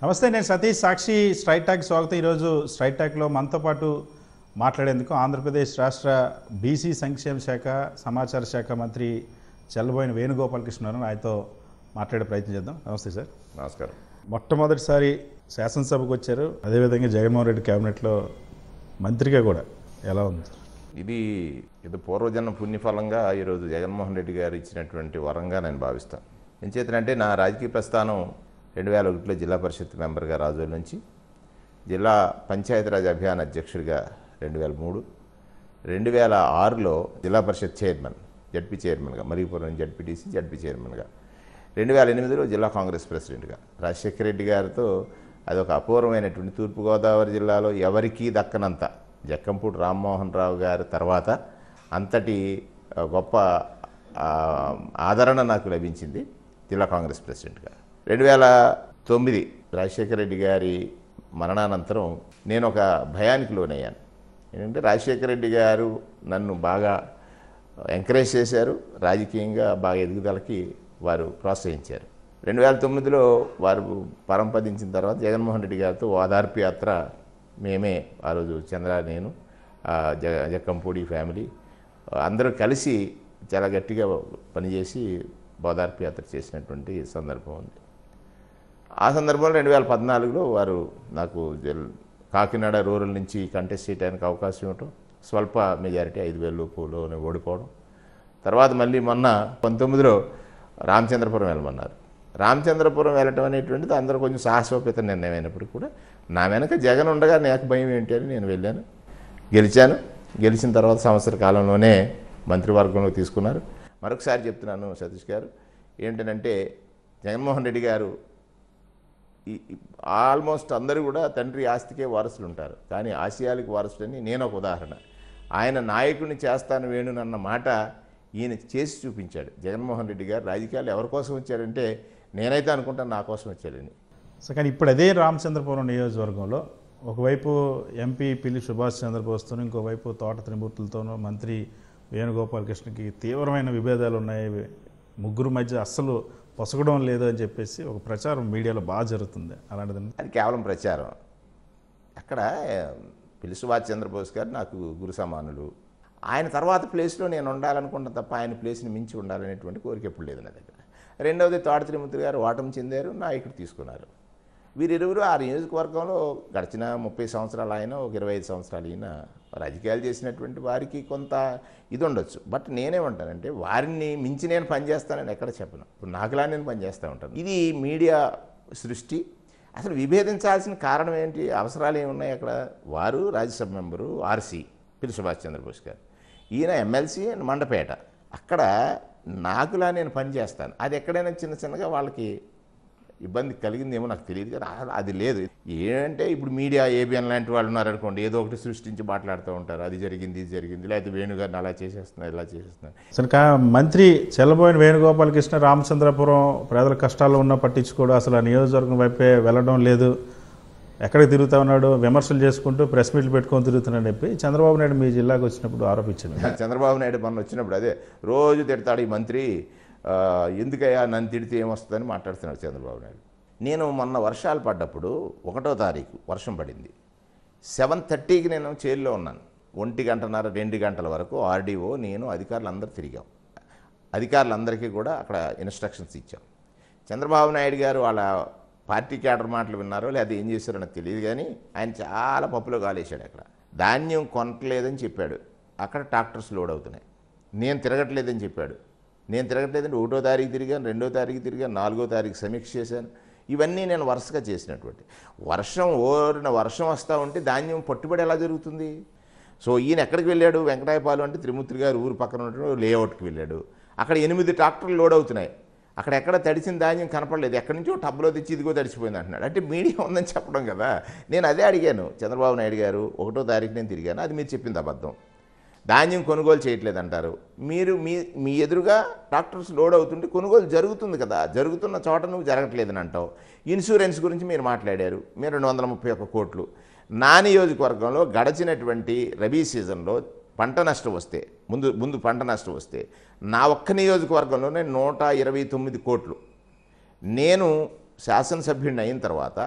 నమస్తే, నేను సతీష్. సాక్షి straight talk స్వాగతం. ఈరోజు స్ట్రైట్ టాక్లో మనతో పాటు మాట్లాడేందుకు ఆంధ్రప్రదేశ్ రాష్ట్ర బీసీ సంక్షేమ శాఖ సమాచార శాఖ మంత్రి చెల్లబోయిన వేణు గోపాల కృష్ణ ఆయనతో మాట్లాడే ప్రయత్నం చేద్దాం. నమస్తే సార్. నమస్కారం. మొట్టమొదటిసారి శాసనసభకు వచ్చారు, అదేవిధంగా జగన్మోహన్ రెడ్డి క్యాబినెట్లో మంత్రిగా కూడా. ఎలా ఉంది? ఇది పూర్వజన్మ పుణ్యఫలంగా ఈరోజు జగన్మోహన్ రెడ్డి గారు ఇచ్చినటువంటి వరంగా నేను భావిస్తాను. ఎంచేతనంటే నా రాజకీయ ప్రస్థానం 2001లో జిల్లా పరిషత్ మెంబర్గా రాజోలు నుంచి, జిల్లా పంచాయతీరాజ్ అభియాన్ అధ్యక్షుడిగా 2003, 2006లో జిల్లా పరిషత్ చైర్మన్, జడ్పీ చైర్మన్గా, మరిపురం జడ్పీటీసీ జడ్పీ చైర్మన్గా, 2008లో జిల్లా కాంగ్రెస్ ప్రెసిడెంట్గా. రాజశేఖర రెడ్డి గారితో అదొక అపూర్వమైనటువంటి తూర్పుగోదావరి జిల్లాలో ఎవరికీ దక్కనంత, జక్కంపూడి రామ్మోహన్ రావు గారి తర్వాత అంతటి గొప్ప ఆదరణ నాకు లభించింది జిల్లా కాంగ్రెస్ ప్రెసిడెంట్గా. 2009 రాజశేఖర రెడ్డి గారి మరణానంతరం నేను ఒక భయానికి లోనయ్యాను. ఏంటంటే రాజశేఖర రెడ్డి గారు నన్ను బాగా ఎంకరేజ్ చేశారు, రాజకీయంగా బాగా ఎదుగుదలకి వారు ప్రోత్సహించారు. 2009లో వారు పరంపదించిన తర్వాత జగన్మోహన్ రెడ్డి గారితో ఓదార్పు యాత్ర మేమే ఆ రోజు నేను జక్కంపూడి ఫ్యామిలీ అందరూ కలిసి చాలా గట్టిగా పనిచేసి ఓదార్పు యాత్ర చేసినటువంటి సందర్భం ఉంది. ఆ సందర్భంలో 2014లో వారు నాకు కాకినాడ రూరల్ నుంచి కంటెస్ట్ చేయడానికి అవకాశం ఇవ్వటం, స్వల్ప మెజారిటీ 5,000 లోపులోనే ఓడిపోవడం. తర్వాత మళ్ళీ మొన్న 19లో రామచంద్రపురం వెళ్ళమన్నారు. రామచంద్రపురం వెళ్ళటం అనేటువంటిది అందరూ కొంచెం సాహసోపేత నిర్ణయం అయినప్పటికీ కూడా నా వెనక జగన్ ఉండగా నాకు భయం ఏంటి అని నేను వెళ్ళాను, గెలిచాను. గెలిచిన తర్వాత సంవత్సర కాలంలోనే మంత్రివర్గంలో తీసుకున్నారు. మరొకసారి చెప్తున్నాను సతీష్ గారు, ఏంటంటే జగన్మోహన్ రెడ్డి గారు ఆల్మోస్ట్ అందరూ కూడా తండ్రి ఆస్తికే వారసులు ఉంటారు, కానీ ఆశయాలకు వారసులని నేను ఒక ఉదాహరణ. ఆయన నాయకుడిని చేస్తాను వేణునన్న మాట ఈయన చేసి చూపించాడు. జగన్మోహన్ రెడ్డి గారు రాజకీయాలు ఎవరి కోసం వచ్చాడంటే నేనైతే అనుకుంటాను నా కోసం వచ్చాడని. సో కానీ ఇప్పుడు అదే రామచంద్రపురం నియోజకవర్గంలో ఒకవైపు ఎంపీ పిల్లి సుభాష్ చంద్రబోస్తోనూ, ఇంకోవైపు తోట త్రిమూర్తులతోనూ మంత్రి వేణుగోపాల కృష్ణకి తీవ్రమైన విభేదాలు ఉన్నాయి, ముగ్గురు మధ్య అస్సలు పొసగడం లేదు అని చెప్పేసి ఒక ప్రచారం మీడియాలో బాగా జరుగుతుంది. అలాంటిది అది కేవలం ప్రచారం. అక్కడ పిల్లి సుభాష్ చంద్రబోస్ గారు నాకు గురు సమానులు. ఆయన తర్వాత ప్లేస్లో నేను ఉండాలనుకుంటాను తప్ప ఆయన ప్లేస్ని మించి ఉండాలనేటువంటి కోరిక ఎప్పుడు లేదు నా దగ్గర. రెండవది తోట త్రిమూర్తి గారు ఓటమి చెందారు, నాయకుడు తీసుకున్నారు. వీరిరువురు ఆ నియోజకవర్గంలో గడిచిన 30 సంవత్సరాలు ఆయన, ఒక 25 సంవత్సరాలు ఈయన రాజకీయాలు చేసినటువంటి వారికి కొంత ఇది ఉండొచ్చు. బట్ నేనేమంటానంటే వారిని మించి నేను పనిచేస్తానని ఎక్కడ చెప్పను. ఇప్పుడు నాకులా నేను పనిచేస్తూ ఉంటాను. ఇది మీడియా సృష్టి. అసలు విభేదించాల్సిన కారణం ఏంటి, అవసరాలు ఏమున్నాయి అక్కడ? వారు రాజ్యసభ మెంబరు ఆర్సీ పిల్లి సుభాష్ చంద్రబోస్ గారు, ఈయన ఎమ్మెల్సీ అండ్ మండపేట. అక్కడ నాకులా నేను పనిచేస్తాను. అది ఎక్కడైనా చిన్న చిన్నగా వాళ్ళకి ఇబ్బంది కలిగిందేమో నాకు తెలియదు, కానీ అది లేదు. ఏంటంటే ఇప్పుడు మీడియా ఏబిఎన్ లాంటి వాళ్ళు ఉన్నారనుకోండి, ఏదో ఒకటి సృష్టించి మాట్లాడుతూ ఉంటారు, అది జరిగింది ఇది జరిగింది, లేకపోతే వేణుగారిని అలా చేసేస్తున్నారు ఇలా చేసేస్తున్నారు. అసలు మంత్రి చెల్లబోయిన వేణుగోపాల కృష్ణ రామచంద్రపురం ప్రజల కష్టాల్లో ఉన్న పట్టించుకోడు, అసలు ఆ నియోజకవర్గం వైపే వెళ్ళడం లేదు, ఎక్కడికి తిరుగుతూ ఉన్నాడు, విమర్శలు చేసుకుంటూ ప్రెస్ మీట్లు పెట్టుకొని తిరుగుతున్నాడు చెప్పి చంద్రబాబు నాయుడు మీ జిల్లాకు వచ్చినప్పుడు ఆరోపించాడు. చంద్రబాబు నాయుడు మొన్న వచ్చినప్పుడు అదే రోజు తిడతాడు ఈ మంత్రి, ఎందుకయ్యా నన్ను తిడితే ఏమొస్తుందని మాట్లాడుతున్నాడు చంద్రబాబు నాయుడు. నేను మొన్న వర్షాలు పడ్డప్పుడు 1వ తారీఖు వర్షం పడింది. 7:30కి నేను చేరులో ఉన్నాను. 1:30 2 గంటల వరకు ఆర్డీఓ నేను అధికారులందరూ తిరిగాం. అధికారులందరికీ కూడా అక్కడ ఇన్స్ట్రక్షన్స్ ఇచ్చాం. చంద్రబాబు నాయుడు గారు వాళ్ళ పార్టీ క్యాడర్ మాటలు విన్నారో లేదా ఏం చేశారో నాకు తెలియదు, కానీ ఆయన చాలా పప్పులో గాలేశాడు. అక్కడ ధాన్యం కొనట్లేదని చెప్పాడు, అక్కడ ట్రాక్టర్స్ లోడ్ అవుతున్నాయి. నేను తిరగట్లేదని చెప్పాడు, నేను తిరగట్లేదంటే 1వ తారీఖు తిరిగాను, 2వ తారీఖు తిరిగాను, 4వ తారీఖు సమీక్ష చేశాను. ఇవన్నీ నేను వరుసగా చేసినటువంటి. వర్షం వస్తూ ఉంటే ధాన్యం పట్టుబడి ఎలా జరుగుతుంది? సో ఈయన ఎక్కడికి వెళ్ళాడు? వెంకటాయపాలెం అంటే త్రిమూర్తి గారు ఊరు పక్కన ఉన్నటువంటి లేఅవుట్కి వెళ్ళాడు. అక్కడ 8 ట్రాక్టర్లు లోడ్ అవుతున్నాయి. అక్కడ ఎక్కడ తడిసిన ధాన్యం కనపడలేదు, ఎక్కడి నుంచో టబ్లో తెచ్చి ఇదిగో తడిచిపోయింది అంటున్నాడు. అంటే మీడియా ఉందని చెప్పడం కదా. నేను అదే అడిగాను చంద్రబాబు నాయుడు గారు, 1వ తారీఖు నేను తిరిగాను, అది మీరు చెప్పింది అబద్ధం, ధాన్యం కొనుగోలు చేయట్లేదంటారు. మీరు మీ ఎదురుగా ట్రాక్టర్స్ లోడ్ అవుతుంటే కొనుగోలు జరుగుతుంది కదా, జరుగుతున్న చోట నువ్వు జరగట్లేదని అంటావు. ఇన్సూరెన్స్ గురించి మీరు మాట్లాడారు, మీరు 231 కోట్లు. నా నియోజకవర్గంలో గడిచినటువంటి రబీ సీజన్లో పంట నష్టం వస్తే ముందు పంట నష్టం వస్తే నా ఒక్క నియోజకవర్గంలోనే 129 కోట్లు. నేను శాసనసభ్యుడిని అయిన తర్వాత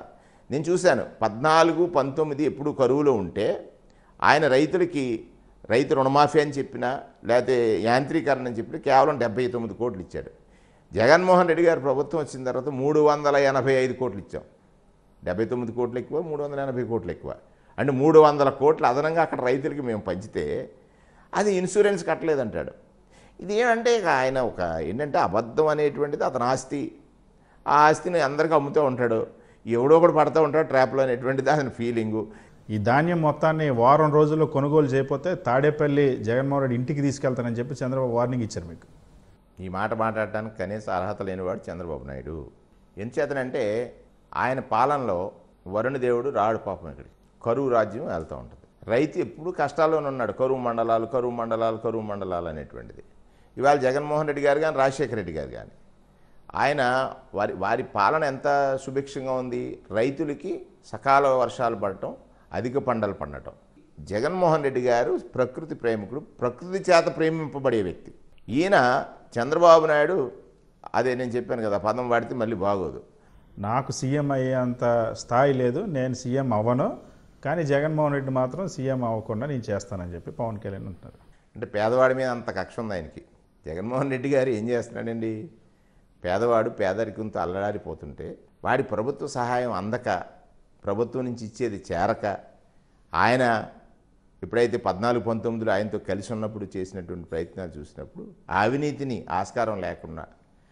నేను చూశాను 14, 19 ఎప్పుడు కరువులో ఉంటే ఆయన రైతు రుణమాఫీ అని చెప్పినా లేకపోతే యాంత్రీకరణ అని చెప్పినా కేవలం 79 కోట్లు ఇచ్చాడు. జగన్మోహన్ రెడ్డి గారు ప్రభుత్వం వచ్చిన తర్వాత 385 కోట్లు ఇచ్చాం. 79 కోట్లు ఎక్కువ, 380 కోట్లు ఎక్కువ. అంటే 300 కోట్లు అదనంగా అక్కడ రైతులకి మేము పంచితే అది ఇన్సూరెన్స్ కట్టలేదంటాడు. ఇది ఏమంటే ఇక ఆయన ఏంటంటే అబద్ధం అనేటువంటిది అతని ఆస్తి. ఆ ఆస్తిని అందరికీ అమ్ముతూ ఉంటాడు, ఎవడో ఒకడు పడుతూ ఉంటాడు ట్రాప్లో అనేటువంటిది అతని ఫీలింగు. ఈ ధాన్యం మొత్తాన్ని వారం రోజుల్లో కొనుగోలు చేయకపోతే తాడేపల్లి జగన్మోహన్ రెడ్డి ఇంటికి తీసుకెళ్తానని చెప్పి చంద్రబాబు వార్నింగ్ ఇచ్చారు మీకు. ఈ మాట మాట్లాడటానికి కనీస అర్హత లేనివాడు చంద్రబాబు నాయుడు. ఎందుచేతనంటే ఆయన పాలనలో వరుణదేవుడు రాడు పాపం ఇక్కడికి, కరువు రాజ్యం వెళ్తూ ఉంటుంది. రైతు ఎప్పుడు కష్టాల్లోనే ఉన్నాడు. కరువు మండలాలు అనేటువంటిది. ఇవాళ జగన్మోహన్ రెడ్డి గారు కానీ రాజశేఖర రెడ్డి గారు కానీ ఆయన వారి పాలన ఎంత సుభిక్షంగా ఉంది. రైతులకి సకాల వర్షాలు పడటం, అధిక పంటలు పండటం. జగన్మోహన్ రెడ్డి గారు ప్రకృతి ప్రేమికుడు, ప్రకృతి చేత ప్రేమింపబడే వ్యక్తి. ఈయన చంద్రబాబు నాయుడు అదే నేను చెప్పాను కదా, పదం వాడితే మళ్ళీ బాగోదు. నాకు సీఎం అయ్యేంత స్థాయి లేదు, నేను సీఎం అవ్వను, కానీ జగన్మోహన్ రెడ్డి మాత్రం సీఎం అవ్వకుండా నేను చేస్తానని చెప్పి పవన్ కళ్యాణ్ అంటున్నారు. అంటే పేదవాడి మీద అంత కక్ష ఉంది ఆయనకి. జగన్మోహన్ రెడ్డి గారు ఏం చేస్తున్నాడండి, పేదవాడు పేదరికంతో అల్లడారిపోతుంటే వాడి ప్రభుత్వ సహాయం అందక, ప్రభుత్వం నుంచి ఇచ్చేది చేరక, ఆయన ఎప్పుడైతే 14, 19 ఆయనతో కలిసి ఉన్నప్పుడు చేసినటువంటి ప్రయత్నాలు చూసినప్పుడు అవినీతిని ఆస్కారం లేకుండా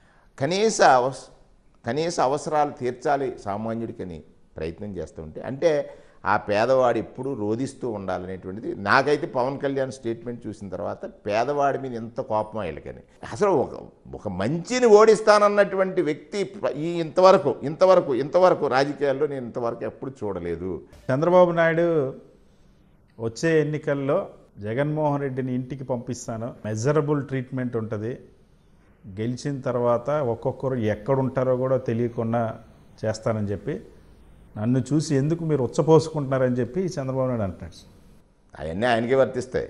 కనీస అవసరాలు తీర్చాలి సామాన్యుడికని ప్రయత్నం చేస్తూ ఉంటే, అంటే ఆ పేదవాడు ఎప్పుడూ రోధిస్తూ ఉండాలనేటువంటిది. నాకైతే పవన్ కళ్యాణ్ స్టేట్మెంట్ చూసిన తర్వాత పేదవాడి మీద ఎంత కోపం వీళ్ళకని. అసలు ఒక మంచిని ఓడిస్తానన్నటువంటి వ్యక్తి ఇంతవరకు రాజకీయాల్లో నేను ఇంతవరకు ఎప్పుడు చూడలేదు. చంద్రబాబు నాయుడు వచ్చే ఎన్నికల్లో జగన్మోహన్ రెడ్డిని ఇంటికి పంపిస్తాను, మెజరబుల్ ట్రీట్మెంట్ ఉంటుంది, గెలిచిన తర్వాత ఒక్కొక్కరు ఎక్కడుంటారో కూడా తెలియకుండా చేస్తానని చెప్పి, నన్ను చూసి ఎందుకు మీరు ఉచ్చపోసుకుంటున్నారని చెప్పి చంద్రబాబు నాయుడు అంటున్నాడు. అవన్నీ ఆయనకే వర్తిస్తాయి.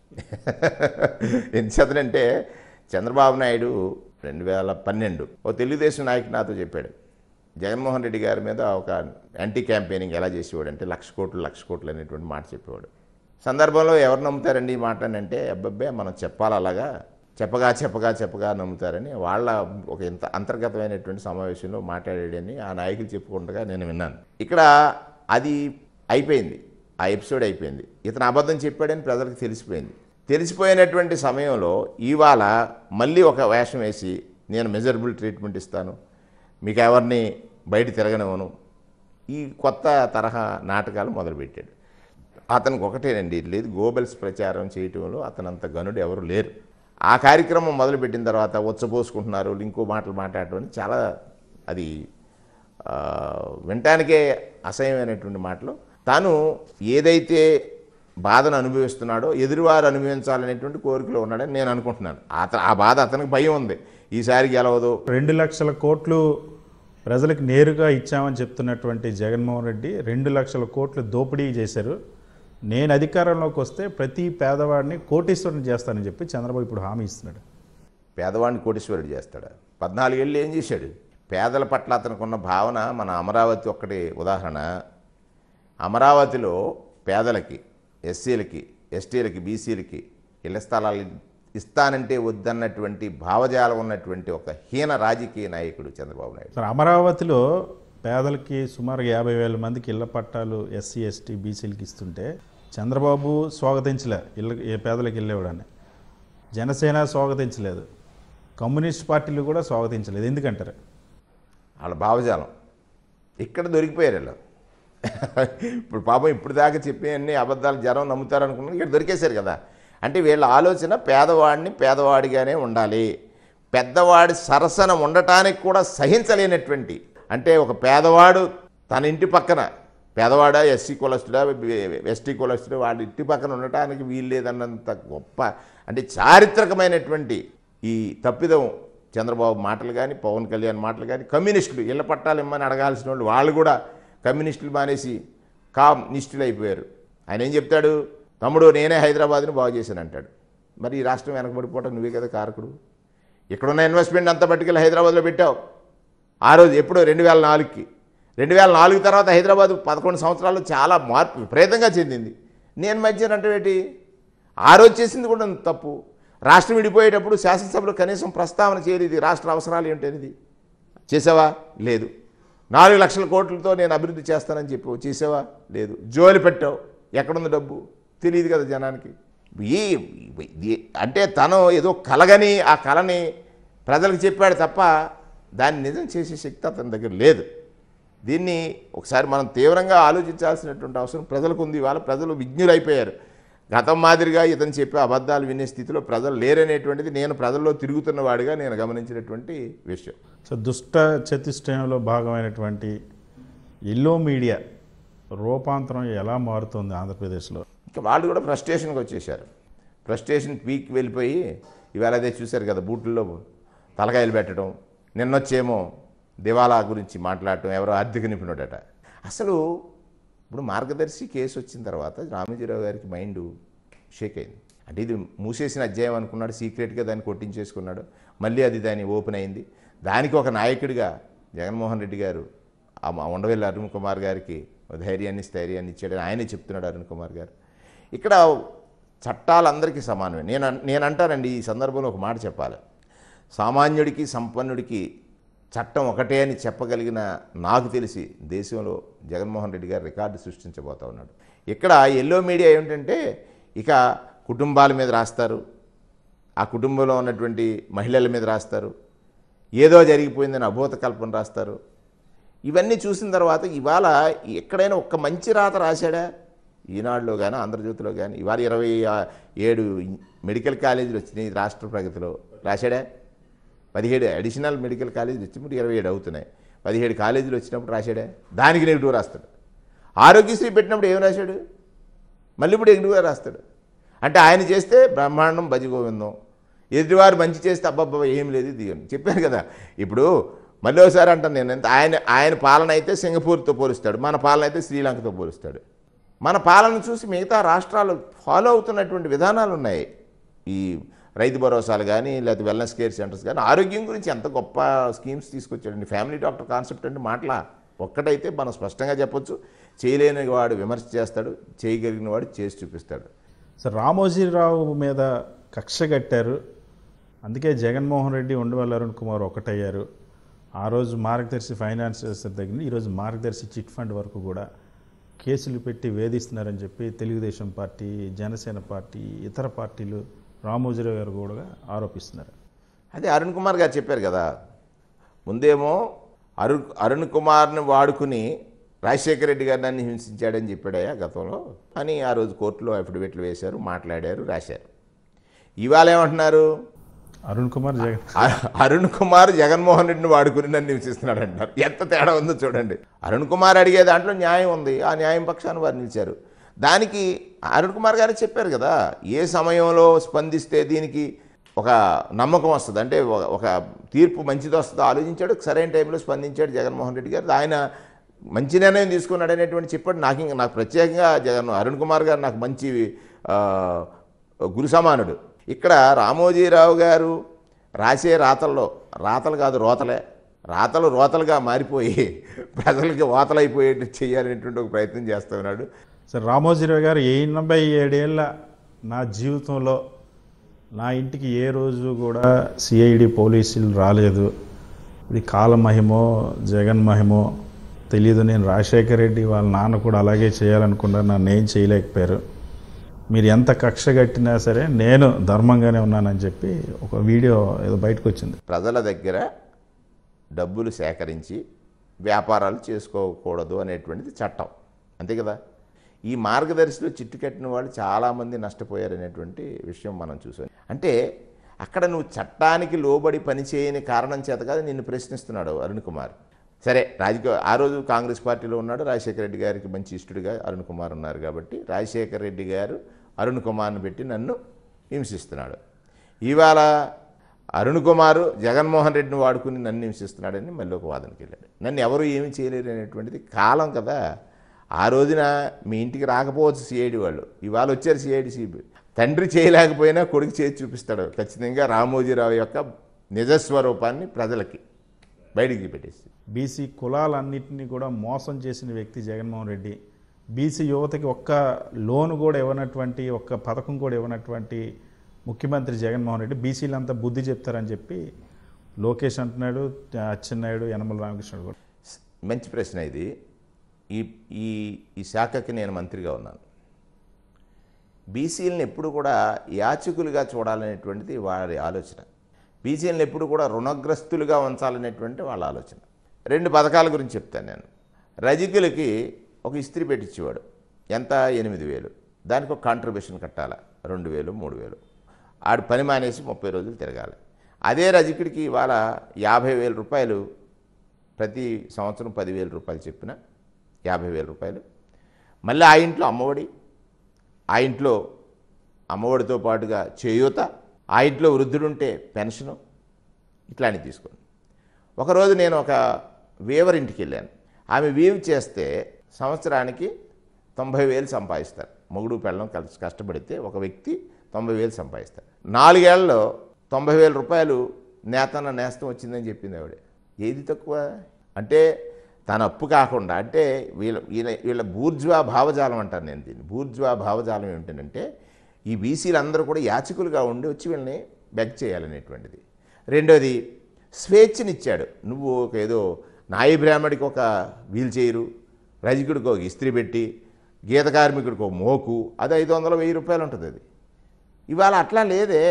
ఎందుచేతనంటే చంద్రబాబు నాయుడు 2012 ఓ తెలుగుదేశం నాయకుడు నాతో చెప్పాడు, జగన్మోహన్ రెడ్డి గారి మీద ఒక యాంటీ క్యాంపెయినింగ్ ఎలా చేసేవాడు అంటే 1,00,00,000 కోట్లు అనేటువంటి మాట చెప్పేవాడు. సందర్భంలో ఎవరు నమ్ముతారండి ఈ మాట అంటే, అబ్బబ్బే మనం చెప్పాలి, అలాగా చెప్పగా నమ్ముతారని వాళ్ళ ఒక ఇంత అంతర్గతమైనటువంటి సమావేశంలో మాట్లాడాడని ఆ నాయకులు చెప్పుకుంటగా నేను విన్నాను. ఇక్కడ అది అయిపోయింది, ఆ ఎపిసోడ్ అయిపోయింది. ఇతను అబద్ధం చెప్పాడని ప్రజలకు తెలిసిపోయినటువంటి సమయంలో ఇవాళ మళ్ళీ ఒక వేషం వేసి నేను మెజరబుల్ ట్రీట్మెంట్ ఇస్తాను, మీకు ఎవరిని బయట తిరగనివ్వను, ఈ కొత్త తరహా నాటకాలు మొదలుపెట్టాడు. అతనికి ఒకటేనండి లేదు, గోబెల్స్ ప్రచారం చేయటంలో అతనంత గనుడు ఎవరు లేరు. ఆ కార్యక్రమం మొదలుపెట్టిన తర్వాత ఉచ్చపోసుకుంటున్నారు, ఇంకో మాటలు మాట్లాడటం చాలా అది వినటానికే అసహ్యమైనటువంటి మాటలు. తాను ఏదైతే బాధను అనుభవిస్తున్నాడో ఎదురువారు అనుభవించాలనేటువంటి కోరికలో ఉన్నాడని నేను అనుకుంటున్నాను. ఆ బాధ అతనికి భయం ఉంది, ఈసారి గెలవదు. 2 లక్షల కోట్లు ప్రజలకు నేరుగా ఇచ్చామని చెప్తున్నటువంటి జగన్మోహన్ రెడ్డి 2 లక్షల కోట్లు దోపిడీ చేశారు, నేను అధికారంలోకి వస్తే ప్రతి పేదవాడిని కోటీశ్వరుని చేస్తానని చెప్పి చంద్రబాబు ఇప్పుడు హామీ ఇస్తున్నాడు. పేదవాడిని కోటీశ్వరుడు చేస్తాడు. 14 ఏళ్ళు ఏం చేశాడు? పేదల పట్ల అతనికి ఉన్న భావన మన అమరావతి ఒక్కటి ఉదాహరణ. అమరావతిలో పేదలకి, ఎస్సీలకి, ఎస్టీలకి, బీసీలకి ఇళ్ల స్థలాలు ఇస్తానంటే వద్దన్నటువంటి భావజాలం ఉన్నటువంటి ఒక హీన రాజకీయ నాయకుడు చంద్రబాబు నాయుడు. అమరావతిలో పేదలకి సుమారు 50,000 మందికి ఇళ్ల పట్టాలు ఎస్సీ, ఎస్టీ, బీసీలకి ఇస్తుంటే చంద్రబాబు స్వాగతించలే పేదలకు వెళ్ళేవాడని, జనసేన స్వాగతించలేదు, కమ్యూనిస్ట్ పార్టీలు కూడా స్వాగతించలేదు. ఎందుకంటారు? వాళ్ళ భావజాలం ఇక్కడ దొరికిపోయారు వీళ్ళు. ఇప్పుడు పాపం ఇప్పుడు దాకా చెప్పి అన్ని అబద్ధాలు జనం నమ్ముతారనుకున్నాను, ఇక్కడ దొరికేశారు కదా. అంటే వీళ్ళ ఆలోచన పేదవాడిని పేదవాడిగానే ఉండాలి, పెద్దవాడి సరసన ఉండటానికి కూడా సహించలేనటువంటి, అంటే ఒక పేదవాడు తన ఇంటి పక్కన, పేదవాడా ఎస్సీ కులస్తుడా ఎస్టీ కులస్తుడా వాళ్ళ ఇంటి పక్కన ఉండటానికి వీలు లేదన్నంత గొప్ప, అంటే చారిత్రకమైనటువంటి ఈ తప్పిదం చంద్రబాబు మాటలు కానీ, పవన్ కళ్యాణ్ మాటలు కానీ. కమ్యూనిస్టులు ఇళ్ల పట్టాలు ఇమ్మని అడగాల్సిన వాళ్ళు కూడా కమ్యూనిస్టులు మానేసి నిష్ఠులు అయిపోయారు. ఆయన ఏం చెప్తాడు, తమ్ముడు నేనే హైదరాబాద్ని బాగు చేశాను అంటాడు. మరి ఈ రాష్ట్రం వెనకబడిపోవటం నువ్వే కదా కారకుడు. ఇక్కడున్న ఇన్వెస్ట్మెంట్ అంతా పట్టుకెళ్ళి హైదరాబాద్లో పెట్టావు. ఆ రోజు ఎప్పుడో 2004కి 2004 తర్వాత హైదరాబాద్ 11 సంవత్సరాల్లో చాలా మార్పు విపరీతంగా చెందింది. నేను మధ్యన అంటే ఏంటి, ఆ రోజు చేసింది కూడా తప్పు. రాష్ట్రం విడిపోయేటప్పుడు శాసనసభలో కనీసం ప్రస్తావన చేయలేదు రాష్ట్ర అవసరాలు ఏంటనేది. చేసావా? లేదు. 4 లక్షల కోట్లతో నేను అభివృద్ధి చేస్తానని చెప్పి చేసావా? లేదు. జోలి పెట్టావు, ఎక్కడుంది డబ్బు తెలియదు కదా జనానికి. అంటే తను ఏదో కలగని ఆ కళని ప్రజలకు చెప్పాడు తప్ప దాన్ని నిజం చేసే శక్తి అతని దగ్గర లేదు. దీన్ని ఒకసారి మనం తీవ్రంగా ఆలోచించాల్సినటువంటి అవసరం ప్రజలకు ఉంది. ఇవాళ ప్రజలు విజ్ఞులైపోయారు. గతం మాదిరిగా ఇతను చెప్పే అబద్ధాలు వినే స్థితిలో ప్రజలు లేరనేటువంటిది నేను ప్రజల్లో తిరుగుతున్న వాడిగా నేను గమనించినటువంటి విషయం. సో దుష్ట చతుష్టయంలో భాగమైనటువంటి ఎల్లో మీడియా రూపాంతరం ఎలా మారుతుంది ఆంధ్రప్రదేశ్లో? ఇంకా వాళ్ళు కూడా ఫ్రస్ట్రేషన్కి వచ్చేసారు. ఫ్రస్ట్రేషన్ పీక్ వెళ్ళిపోయి ఇవాళ అదే చూశారు కదా, బూట్లలో తలకాయలు పెట్టడం, నిన్నొచ్చేమో దివాలా గురించి మాట్లాడటం, ఎవరో ఆర్థిక నిపుణుడట. అసలు ఇప్పుడు మార్గదర్శి కేసు వచ్చిన తర్వాత రామోజీరావు గారికి మైండ్ షేక్ అయింది. అంటే ఇది మూసేసిన అధ్యాయం అనుకున్నాడు, సీక్రెట్గా దాన్ని కొట్టించేసుకున్నాడు. మళ్ళీ అది దాన్ని ఓపెన్ అయింది. దానికి ఒక నాయకుడిగా జగన్మోహన్ రెడ్డి గారు ఆ ఉండవెల్లి అరుణ్ కుమార్ గారికి ధైర్యాన్ని స్థైర్యాన్ని ఇచ్చాడని ఆయనే చెప్తున్నాడు అరుణ్ కుమార్ గారు. ఇక్కడ చట్టాలందరికీ సమానమే. నేను అంటానండి, ఈ సందర్భంలో ఒక మాట చెప్పాలి. సామాన్యుడికి సంపన్నుడికి చట్టం ఒకటే అని చెప్పగలిగిన నాకు తెలిసి దేశంలో జగన్మోహన్ రెడ్డి గారు రికార్డు సృష్టించబోతా ఉన్నాడు. ఇక్కడ ఎల్లో మీడియా ఏమిటంటే ఇక కుటుంబాల మీద రాస్తారు, ఆ కుటుంబంలో ఉన్నటువంటి మహిళల మీద రాస్తారు, ఏదో జరిగిపోయిందని అబోధ కల్పన రాస్తారు. ఇవన్నీ చూసిన తర్వాత ఇవాళ ఎక్కడైనా ఒక్క మంచి రాత రాశాడా? ఈనాడులో కానీ ఆంధ్రజ్యోతిలో కానీ ఇవాళ 27 మెడికల్ కాలేజీలు వచ్చినాయి రాష్ట్ర ప్రగతిలో, రాశాడా? 17 అడిషనల్ మెడికల్ కాలేజీలు వచ్చినప్పుడు 27 అవుతున్నాయి. 17 కాలేజీలు వచ్చినప్పుడు రాశాడా? దానికి నెగిటివ్ రాస్తాడు. ఆరోగ్యశ్రీ పెట్టినప్పుడు ఏం రాశాడు? మళ్ళీ ఇప్పుడు నెగిటివ్గా రాస్తాడు. అంటే ఆయన చేస్తే బ్రహ్మాండం భజగోవిందం, ఎదుటివారు మంచి చేస్తే అబ్బబ్బా ఏం లేదు దిగండి చెప్పాను కదా. ఇప్పుడు మళ్ళీ ఒకసారి అంటాను నేను, ఆయన పాలన అయితే సింగపూర్తో పోలుస్తాడు, మన పాలన అయితే శ్రీలంకతో పోలుస్తాడు. మన పాలన చూసి మిగతా రాష్ట్రాలు ఫాలో అవుతున్నటువంటి విధానాలు ఉన్నాయి. ఈ రైతు భరోసాలు కానీ లేకపోతే వెల్నెస్ కేర్ సెంటర్స్ కానీ ఆరోగ్యం గురించి ఎంత గొప్ప స్కీమ్స్ తీసుకొచ్చాడండి. ఫ్యామిలీ డాక్టర్ కాన్సెప్ట్ అంటే మాటలా ఒక్కటైతే మనం స్పష్టంగా చెప్పొచ్చు. చేయలేని వాడు విమర్శ చేస్తాడు, చేయగలిగిన వాడు చేసి చూపిస్తాడు. సార్, రామోజీరావు మీద కక్ష కట్టారు, అందుకే జగన్మోహన్ రెడ్డి ఉండవల్లి అరుణ్ కుమార్ ఒకటయ్యారు. ఆ రోజు మార్గదర్శి ఫైనాన్షియల్స్ దగ్గర ఈరోజు మార్గదర్శి చిట్ ఫండ్ వరకు కూడా కేసులు పెట్టి వేధిస్తున్నారని చెప్పి తెలుగుదేశం పార్టీ, జనసేన పార్టీ, ఇతర పార్టీలు రామోజీరావు గారు కూడా ఆరోపిస్తున్నారు. అదే అరుణ్ కుమార్ గారు చెప్పారు కదా, ముందేమో అరుణ్ కుమార్ని వాడుకుని రాజశేఖర రెడ్డి గారు నన్ను హింసించాడని చెప్పాడయ్యా గతంలో అని ఆ రోజు కోర్టులో అఫిడవిట్లు వేశారు, మాట్లాడారు, రాశారు. ఇవాళ ఏమంటున్నారు? అరుణ్ కుమార్ జగన్మోహన్ రెడ్డిని వాడుకుని నన్ను హింసిస్తున్నాడు అంటారు. ఎంత తేడా ఉందో చూడండి. అరుణ్ కుమార్ అడిగే దాంట్లో న్యాయం ఉంది, ఆ న్యాయం పక్షాన్ని వారు నిలిచారు. దానికి అరుణ్ కుమార్ గారు చెప్పారు కదా, ఏ సమయంలో స్పందిస్తే దీనికి ఒక నమ్మకం వస్తుంది, అంటే ఒక తీర్పు మంచిది వస్తుందో ఆలోచించాడు, సరైన టైంలో స్పందించాడు జగన్మోహన్ రెడ్డి గారు. ఆయన మంచి నిర్ణయం తీసుకున్నాడు అనేటువంటి చెప్పాడు. నాకు ప్రత్యేకంగా అరుణ్ కుమార్ గారు నాకు మంచి గురు సమానుడు. ఇక్కడ రామోజీరావు గారు రాసే రాతలు కాదు రోతలుగా మారిపోయి ప్రజలకి వాతలైపోయేట్టు చేయాలనేటువంటి ఒక ప్రయత్నం చేస్తూ ఉన్నాడు. సార్, రామోజీరావు గారు 87 ఏళ్ళ నా జీవితంలో నా ఇంటికి ఏ రోజు కూడా సిఐడి పోలీసులు రాలేదు. ఇది కాలమహిమో జగన్ మహిమో తెలియదు. నేను రాజశేఖర రెడ్డి వాళ్ళ నాన్న కూడా అలాగే చేయాలనుకున్నారు, నన్ను ఏం చేయలేకపోయారు. మీరు ఎంత కక్ష కట్టినా సరే నేను ధర్మంగానే ఉన్నానని చెప్పి ఒక వీడియో ఏదో బయటకు వచ్చింది. ప్రజల దగ్గర డబ్బులు సేకరించి వ్యాపారాలు చేసుకోకూడదు అనేటువంటిది చట్టం, అంతే కదా. ఈ మార్గదర్శిలో చిట్టు కట్టిన వాళ్ళు చాలామంది నష్టపోయారనేటువంటి విషయం మనం చూసాం. అంటే అక్కడ నువ్వు చట్టానికి లోబడి పనిచేయని కారణం చేత కాదు నిన్ను ప్రశ్నిస్తున్నాడు అరుణ్ కుమార్. సరే, ఆ రోజు కాంగ్రెస్ పార్టీలో ఉన్నాడు, రాజశేఖర రెడ్డి గారికి మంచి ఇష్టడుగా అరుణ్ కుమార్ ఉన్నారు కాబట్టి రాజశేఖర రెడ్డి గారు అరుణ్ కుమార్ని పెట్టి నన్ను హింసిస్తున్నాడు. ఇవాళ అరుణ్ కుమార్ జగన్మోహన్ రెడ్డిని వాడుకుని నన్ను హింసిస్తున్నాడని మళ్ళీ ఒక వాదనకి వెళ్ళాడు. నన్ను ఎవరు ఏమీ చేయలేరు అనేటువంటిది కాలం కదా. ఆ రోజున మీ ఇంటికి రాకపోవచ్చు సిఐడి వాళ్ళు, ఇవాళ వచ్చారు సిఐడి సిబి. తండ్రి చేయలేకపోయినా కొడుకు చేసి చూపిస్తాడు ఖచ్చితంగా రామోజీరావు యొక్క నిజస్వరూపాన్ని ప్రజలకి. బయటికి పెట్టేసి. బీసీ కులాలన్నింటినీ కూడా మోసం చేసిన వ్యక్తి జగన్మోహన్ రెడ్డి. బీసీ యువతకి ఒక్క లోన్ కూడా ఇవ్వనటువంటి, ఒక్క పథకం కూడా ఇవ్వనటువంటి ముఖ్యమంత్రి జగన్మోహన్ రెడ్డి బీసీలంతా బుద్ధి చెప్తారని చెప్పి లోకేష్ అంటున్నాడు, అచ్చెన్నాయుడు, యనమల రామకృష్ణ కూడా. మంచి ప్రశ్న ఇది. ఈ ఈ ఈ శాఖకి నేను మంత్రిగా ఉన్నాను. బీసీలను ఎప్పుడు కూడా యాచకులుగా చూడాలనేటువంటిది వారి ఆలోచన. బీసీలను ఎప్పుడు కూడా రుణగ్రస్తులుగా ఉంచాలనేటువంటి వాళ్ళ ఆలోచన. 2 పథకాల గురించి చెప్తాను నేను. రజకులకి ఒక ఇస్త్రీ పెట్టించేవాడు, ఎంత 8,000. దానికి ఒక కాంట్రిబ్యూషన్ కట్టాలి 2,000, 3,000. ఆడు పని మానేసి 30 రోజులు తిరగాలి. అదే రజకుడికి ఇవాళ 50,000 రూపాయలు, ప్రతి సంవత్సరం 10,000 రూపాయలు చెప్పిన 50,000 రూపాయలు. మళ్ళీ ఆ ఇంట్లో అమ్మఒడి, ఆ ఇంట్లో అమ్మఒడితో పాటుగా చేయూత, ఆ ఇంట్లో వృద్ధుడుంటే పెన్షను, ఇట్లాంటివి తీసుకోండి. ఒకరోజు నేను ఒక వీవర్ ఇంటికి వెళ్ళాను. ఆమె వీవ్ చేస్తే సంవత్సరానికి 90,000 సంపాదిస్తారు. మొగుడు పెళ్ళం కలిసి కష్టపడితే ఒక వ్యక్తి 90,000 సంపాదిస్తారు. 4 ఏళ్లలో 90,000 రూపాయలు నేస్తం వచ్చిందని చెప్పింది ఆవిడ. ఏది తక్కువ అంటే తన అప్పు కాకుండా, అంటే వీళ్ళ బూర్జ్వా భావజాలం అంటాను నేను దీన్ని. బూర్జ్వా భావజాలం ఏమిటంటే ఈ బీసీలు అందరూ కూడా యాచకులుగా ఉండి వచ్చి వీళ్ళని బెగ్ చేయాలనేటువంటిది. రెండోది స్వేచ్ఛనిచ్చాడు. నువ్వు ఒక ఏదో నాయి బ్రాహ్మడికి ఒక వీల్ చైరు, రజకుడికి ఒక ఇస్త్రీ పెట్టి, గీత కార్మికుడికి ఒక మోకు, అది 500, 1000 రూపాయలు ఉంటుంది. అది ఇవాళ అట్లా లేదే.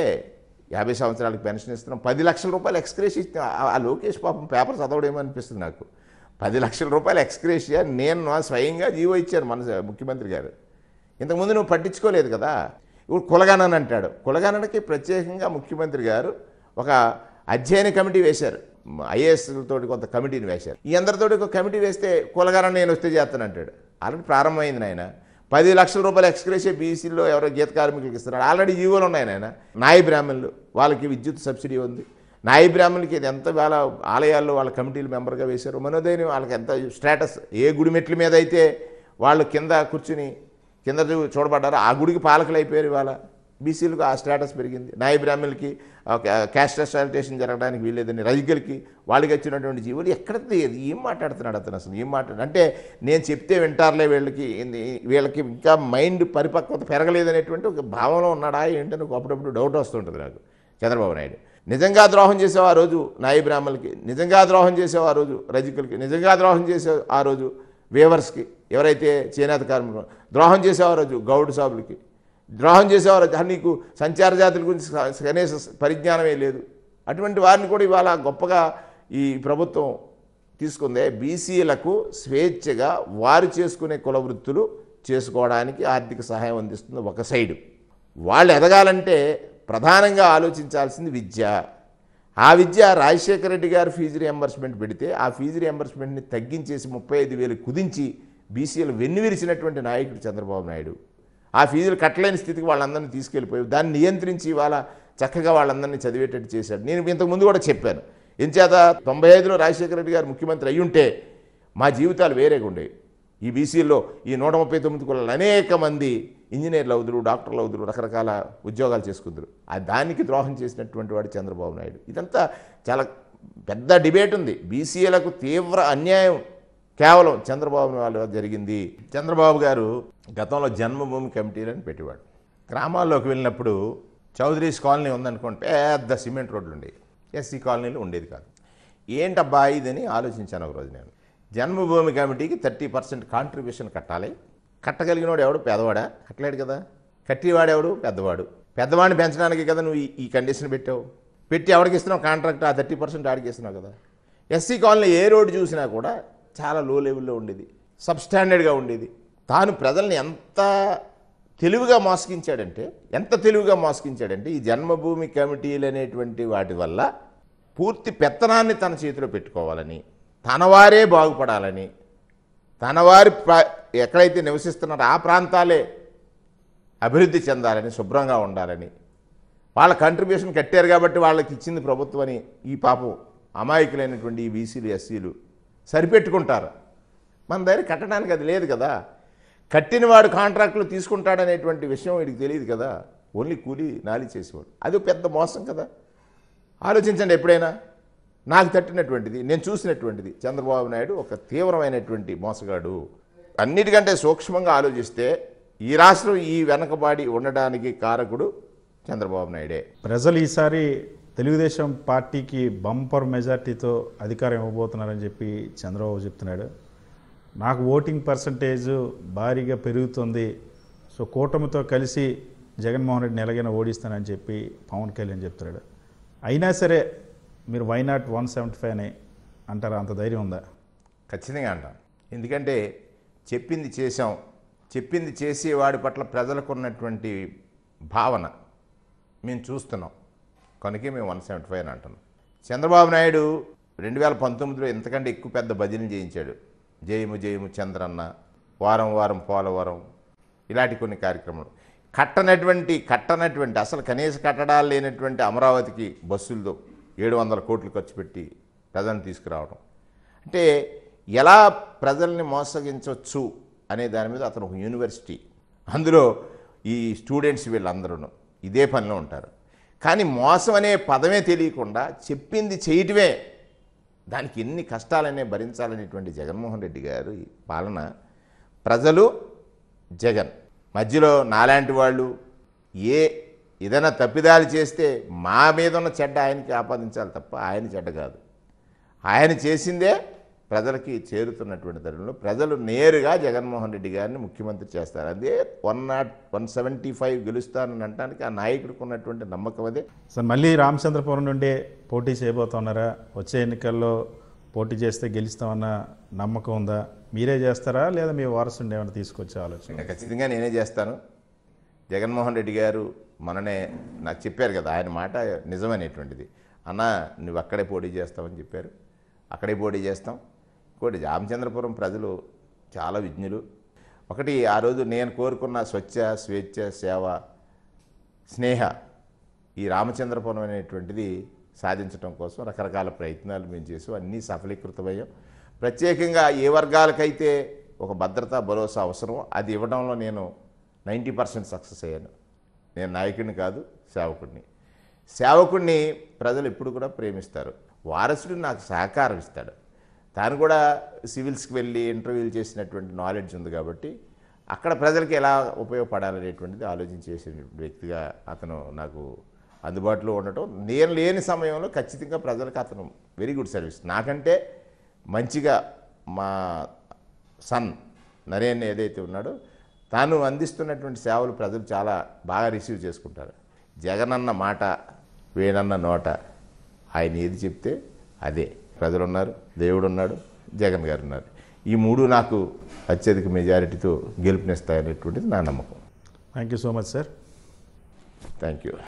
50 సంవత్సరాలకు పెన్షన్ ఇస్తున్నాం. 10 లక్షల రూపాయలు ఎక్స్గ్రేషియా ఇస్తున్నా. ఆ లోకేష్ పాపం పేపర్ చదవడేమో అనిపిస్తుంది నాకు. 10 లక్షల రూపాయలు ఎక్స్గ్రేషియా నేను స్వయంగా జీవో ఇచ్చాను మన ముఖ్యమంత్రి గారు. ఇంతకుముందు నువ్వు పట్టించుకోలేదు కదా. ఇప్పుడు కులగణన అంటాడు. కులగణనకి ప్రత్యేకంగా ముఖ్యమంత్రి గారు ఒక అధ్యయన కమిటీ వేశారు. ఐఏఎస్లతోటి కొంత కమిటీని వేశారు. ఈ అందరితోటి ఒక కమిటీ వేస్తే కులగణన నేను వస్తే చేస్తాను అంటాడు. ఆల్రెడీ ప్రారంభమైంది నాయన. 10 లక్షల రూపాయలు ఎక్స్గ్రేషియా బీసీలో ఎవరో గీత కార్మికులకు ఇస్తున్నారు. ఆల్రెడీ జీవోలు ఉన్నాయి నాయన. నాయి బ్రాహ్మణులు వాళ్ళకి విద్యుత్ సబ్సిడీ ఉంది. నాయి బ్రాహ్మణులకి ఇది ఎంత వేళ ఆలయాల్లో వాళ్ళ కమిటీలు మెంబర్గా వేశారు. మనోదయం వాళ్ళకి ఎంత స్టేటస్. ఏ గుడి మెట్ల మీద అయితే వాళ్ళు కింద కూర్చుని కింద చూడబడ్డారో ఆ గుడికి పాలకులు అయిపోయారు. ఇవాళ బీసీలకు ఆ స్టేటస్ పెరిగింది. నాయి బ్రాహ్మణులకి క్యాస్ట్ సాలిటేషన్ జరగడానికి వీల్లేదని, రజకులకి వాళ్ళకి వచ్చినటువంటి జీవులు ఎక్కడ ఏం మాట్లాడుతున్నాడు అతను అసలు? ఏం అంటే నేను చెప్తే వింటారులే, వీళ్ళకి ఇంకా మైండ్ పరిపక్వత పెరగలేదనేటువంటి ఒక భావన ఉన్నాడా ఏంటని అప్పుడప్పుడు డౌట్ వస్తుంటుంది నాకు. చంద్రబాబు నాయుడు నిజంగా ద్రోహం చేసావు ఆ రోజు నాయి బ్రాహ్మణులకి, నిజంగా ద్రోహం చేసావు ఆ రోజు రజకులకి, నిజంగా ద్రోహం చేసావు ఆ రోజు వేవర్స్కి, ఎవరైతే చేనేత కార్మికులు ద్రోహం చేసావు ఆ రోజు గౌడు సాబులకి, ద్రోహం చేసేవారు. నీకు సంచార జాతుల గురించి కనీస పరిజ్ఞానమే లేదు. అటువంటి వారిని కూడా ఇవాళ గొప్పగా ఈ ప్రభుత్వం తీసుకుందే. బీసీలకు స్వేచ్ఛగా వారు చేసుకునే కుల వృత్తులు చేసుకోవడానికి ఆర్థిక సహాయం అందిస్తుంది ఒక సైడు. వాళ్ళు ఎదగాలంటే ప్రధానంగా ఆలోచించాల్సింది విద్య. ఆ విద్య రాజశేఖర రెడ్డి గారు ఫీజు రియంబర్స్మెంట్ పెడితే ఆ ఫీజు రియంబర్స్మెంట్ని తగ్గించేసి 35,000 కుదించి బీసీలు వెన్నువిరిచినటువంటి నాయకుడు చంద్రబాబు నాయుడు. ఆ ఫీజులు కట్టలేని స్థితికి వాళ్ళందరినీ తీసుకెళ్ళిపోయి దాన్ని నియంత్రించి ఇవాళ చక్కగా వాళ్ళందరినీ చదివేటట్టు చేశాడు. నేను ఇంతకుముందు కూడా చెప్పాను. ఎంచేత 95లో రాజశేఖర రెడ్డి గారు ముఖ్యమంత్రి అయ్యుంటే మా జీవితాలు వేరేగా ఉండేవి. ఈ బీసీల్లో ఈ 139 కులాలు అనేక మంది ఇంజనీర్లు అవుదురు, డాక్టర్లు అవుదురు, రకరకాల ఉద్యోగాలు చేసుకుందరు. ఆ దానికి ద్రోహం చేసినటువంటి వాడు చంద్రబాబు నాయుడు. ఇదంతా చాలా పెద్ద డిబేట్ ఉంది. బీసీలకు తీవ్ర అన్యాయం కేవలం చంద్రబాబు వాళ్ళ జరిగింది. చంద్రబాబు గారు గతంలో జన్మభూమి కమిటీలను పెట్టేవాడు. గ్రామాల్లోకి వెళ్ళినప్పుడు చౌదరీస్ కాలనీ ఉందనుకోండి, పెద్ద సిమెంట్ రోడ్లు ఉండేవి. ఎస్సీ కాలనీలు ఉండేది కాదు. ఏంటబ్బా ఇదని ఆలోచించాను ఒకరోజు నేను. జన్మభూమి కమిటీకి 30% కాంట్రిబ్యూషన్ కట్టాలి. కట్టగలిగినవాడు ఎవడు? పేదవాడా? కట్టలేడు కదా. కట్టేవాడెవడు? పెద్దవాడు. పెద్దవాడిని పెంచడానికి కదా నువ్వు ఈ కండిషన్ పెట్టావు. పెట్టి ఎవరికి ఇస్తున్నావు కాంట్రాక్ట్? ఆ 30% ఆడికి ఇస్తున్నావు కదా. ఎస్సీ కాలనీ ఏ రోడ్డు చూసినా కూడా చాలా లో లెవెల్లో ఉండేది, సబ్స్టాండర్డ్గా ఉండేది. తాను ప్రజల్ని ఎంత తెలివిగా మోసగించాడంటే ఈ జన్మభూమి కమిటీలు అనేటువంటి వాటి వల్ల పూర్తి పెత్తనాన్ని తన చేతిలో పెట్టుకోవాలని, తనవారే బాగుపడాలని, తనవారి ఎక్కడైతే నివసిస్తున్నారో ఆ ప్రాంతాలే అభివృద్ధి చెందాలని, శుభ్రంగా ఉండాలని, వాళ్ళ కంట్రిబ్యూషన్ కట్టారు కాబట్టి వాళ్ళకి ఇచ్చింది ప్రభుత్వం అని ఈ పాపం అమాయకులైనటువంటి ఈ బీసీలు ఎస్సీలు సరిపెట్టుకుంటారు. మన దగ్గర కట్టడానికి అది లేదు కదా. కట్టినవాడు కాంట్రాక్టులు తీసుకుంటాడనేటువంటి విషయం వీడికి తెలియదు కదా. ఓన్లీ కూలీ నాలి చేసేవాడు. అది పెద్ద మోసం కదా. ఆలోచించండి ఎప్పుడైనా. నాకు తట్టినటువంటిది, నేను చూసినటువంటిది చంద్రబాబు నాయుడు ఒక తీవ్రమైనటువంటి మోసగాడు. అన్నిటికంటే సూక్ష్మంగా ఆలోచిస్తే ఈ రాష్ట్రం ఈ వెనకబాడి ఉండడానికి కారకుడు చంద్రబాబు నాయుడే. ప్రజలు ఈసారి తెలుగుదేశం పార్టీకి బంపర్ మెజార్టీతో అధికారం ఇవ్వబోతున్నారని చెప్పి చంద్రబాబు చెప్తున్నాడు. నాకు ఓటింగ్ పర్సంటేజ్ భారీగా పెరుగుతుంది, సో కూటమితో కలిసి జగన్మోహన్ రెడ్డిని ఎలాగైనా ఓడిస్తానని చెప్పి పవన్ కళ్యాణ్ చెప్తున్నాడు. అయినా సరే మీరు వై నాట్ 175 అని అంటారా? అంత ధైర్యం ఉందా? ఖచ్చితంగా అంటాం. ఎందుకంటే చెప్పింది చేశాం, చెప్పింది చేసేవాడి పట్ల ప్రజలకు ఉన్నటువంటి భావన మేము చూస్తున్నాం, కనుకే మేము 175 అని అంటున్నాం. చంద్రబాబు నాయుడు 2019లో ఇంతకంటే ఎక్కువ పెద్ద భజనలు చేయించాడు. జయము జయము చంద్రన్న, వారం వారం పోలవరం, ఇలాంటి కొన్ని కార్యక్రమాలు. కట్టనటువంటి అసలు కనీస కట్టడాలు లేనటువంటి అమరావతికి బస్సులతో 700 కోట్లు ఖర్చు పెట్టి ప్రజలను తీసుకురావడం. అంటే ఎలా ప్రజల్ని మోసగించవచ్చు అనే దాని మీద అతను ఒక యూనివర్సిటీ, అందులో ఈ స్టూడెంట్స్ వీళ్ళందరూ ఇదే పనిలో ఉంటారు. కానీ మోసం అనే పదమే తెలియకుండా చెప్పింది చేయటమే, దానికి ఎన్ని కష్టాలనే భరించాలనేటువంటి జగన్మోహన్ రెడ్డి గారు పాలన, ప్రజలు జగన్ మధ్యలో నాలాంటి వాళ్ళు ఏదైనా తప్పిదాలు చేస్తే మా మీద ఉన్న చెడ్డ ఆయనకి ఆపాదించాలి తప్ప ఆయన చెడ్డ కాదు. ఆయన చేసిందే ప్రజలకి చేరుతున్నటువంటి తరుణంలో ప్రజలు నేరుగా జగన్మోహన్ రెడ్డి గారిని ముఖ్యమంత్రి చేస్తారు. అదే 175 గెలుస్తానని అనడానికి ఆ నాయకుడికి ఉన్నటువంటి నమ్మకం అదే. సార్, మళ్ళీ రామచంద్రపురం నుండి పోటీ చేయబోతున్నారా? వచ్చే ఎన్నికల్లో పోటీ చేస్తే గెలుస్తామన్న నమ్మకం ఉందా? మీరే చేస్తారా లేదా మీ వారసుని ఏమైనా తీసుకొచ్చే ఆలోచన? ఖచ్చితంగా నేనే చేస్తాను. జగన్మోహన్ రెడ్డి గారు మననే నాకు చెప్పారు కదా, ఆయన మాట నిజమనేటువంటిది. అన్న నువ్వు అక్కడే పోటీ చేస్తావని చెప్పారు, అక్కడే పోటీ చేస్తాం. ఇంకోటి, రామచంద్రపురం ప్రజలు చాలా విజ్ఞులు. ఒకటి, ఆ రోజు నేను కోరుకున్న స్వచ్ఛ, స్వేచ్ఛ, సేవ, స్నేహ ఈ రామచంద్రపురం అనేటువంటిది సాధించడం కోసం రకరకాల ప్రయత్నాలు మేము చేసాం, అన్నీ సఫలీకృతమయ్యాం. ప్రత్యేకంగా ఏ వర్గాలకైతే ఒక భద్రత, భరోసా అవసరం అది ఇవ్వడంలో నేను 90% సక్సెస్ అయ్యాను. నేను నాయకుడిని కాదు, సేవకుడిని ప్రజలు ఎప్పుడు కూడా ప్రేమిస్తారు. వారసుడు నాకు సహకారం ఇస్తాడు. తాను కూడా సివిల్స్కి వెళ్ళి ఇంటర్వ్యూలు చేసినటువంటి నాలెడ్జ్ ఉంది కాబట్టి అక్కడ ప్రజలకి ఎలా ఉపయోగపడాలనేటువంటిది ఆలోచించేసే వ్యక్తిగా అతను నాకు అందుబాటులో ఉండటం, నేను లేని సమయంలో ఖచ్చితంగా ప్రజలకు అతను వెరీ గుడ్ సర్వీస్. నాకంటే మంచిగా మా సన్ నరేన్ ఏదైతే ఉన్నాడో తాను అందిస్తున్నటువంటి సేవలు ప్రజలు చాలా బాగా రిసీవ్ చేసుకుంటారు. జగనన్న మాట వేణన్న నోట, ఆయన ఏది చెప్తే అదే. ప్రజలు ఉన్నారు, దేవుడు ఉన్నాడు, జగన్ గారు ఉన్నారు. ఈ మూడు నాకు అత్యధిక మెజారిటీతో గెలుపునిస్తాయనేటువంటిది నా నమ్మకం. Thank you so much sir. Thank you.